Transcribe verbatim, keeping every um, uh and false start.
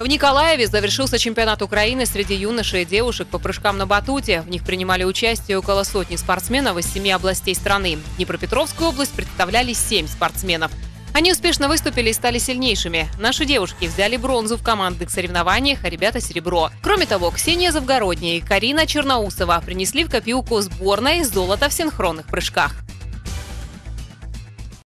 В Николаеве завершился чемпионат Украины среди юношей и девушек по прыжкам на батуте. В них принимали участие около сотни спортсменов из семи областей страны. Днепропетровскую область представляли семь спортсменов. Они успешно выступили и стали сильнейшими. Наши девушки взяли бронзу в командных соревнованиях, а ребята – серебро. Кроме того, Ксения Завгородняя и Карина Черноусова принесли в копилку сборной золото в синхронных прыжках.